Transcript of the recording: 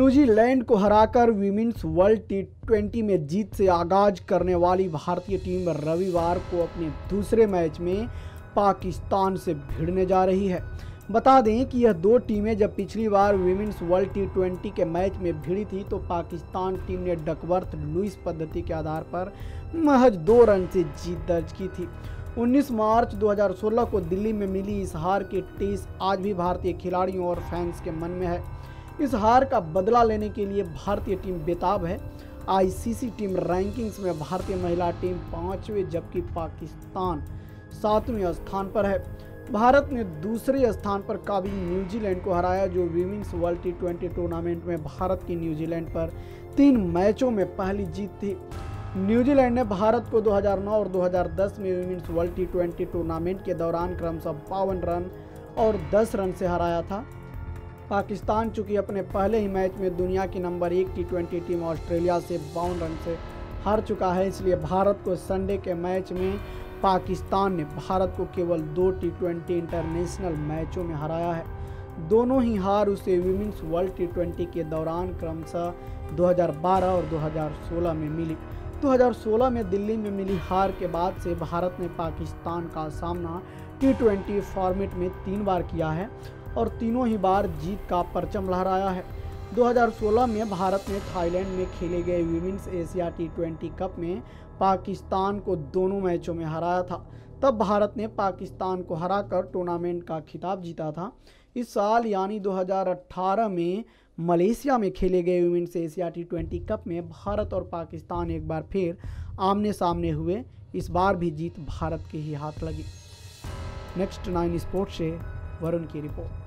New Zealand को हराकर women's world टी20 में जीत से आगाज करने वाली भारतीय टीम रविवार को अपने दूसरे मैच में पाकिस्तान से भिड़ने जा रही है। बता दें कि यह दो टीमें जब पिछली बार विमेंस वर्ल्ड टी20 के मैच में भिड़ी थी तो पाकिस्तान टीम ने डकवर्थ लुईस पद्धति के आधार पर महज 2 रन से जीत दर्ज की थी। 19 मार्च 2016 को दिल्ली में मिली इस हार की टीस आज भी भारतीय खिलाड़ियों और फैंस के मन में है। इस हार का बदला लेने के लिए भारतीय टीम बेताब है। आईसीसी टीम रैंकिंग्स में भारतीय महिला टीम 5वें जबकि पाकिस्तान 7वें स्थान पर है। भारत ने दूसरे स्थान पर काबिज न्यूजीलैंड को हराया जो विमेंस वर्ल्ड टी20 टूर्नामेंट में भारत की न्यूजीलैंड पर 3 मैचों में पहली जीत थी। न्यूजीलैंड ने भारत को 2009 और 2010 में विमेंस वर्ल्ड टी20 टूर्नामेंट के दौरान क्रमशः 52 रन और 10 रन से हराया था। पाकिस्तान चूंकि अपने पहले ही मैच में दुनिया की नंबर 1 टी20 टीम ऑस्ट्रेलिया से 52 रन से हार चुका है, इसलिए भारत को संडे के मैच में पाकिस्तान ने भारत को केवल 2 टी20 इंटरनेशनल मैचों में हराया है। दोनों ही हार उसे विमेंस वर्ल्ड टी20 के दौरान क्रमशः 2012 और 2016 में मिली। 2016 में दिल्ली में मिली हार के बाद से भारत ने पाकिस्तान का सामना टी20 फॉर्मेट में 3 बार किया है और तीनों ही बार जीत का परचम लहराया है। 2016 में भारत ने थाईलैंड में खेले गए विमेंस एशिया टी20 कप में पाकिस्तान को दोनों मैचों में हराया था। तब भारत ने पाकिस्तान को हराकर टूर्नामेंट का खिताब जीता था। इस साल यानी 2018 में मलेशिया में खेले गए विमेंस एशिया टी20 कप में भारत और पाकिस्तान एक बार फिर आमने सामने हुए। इस बार भी जीत भारत के ही हाथ लगी। नेक्स्ट 9 स्पोर्ट्स से वरुण की रिपोर्ट।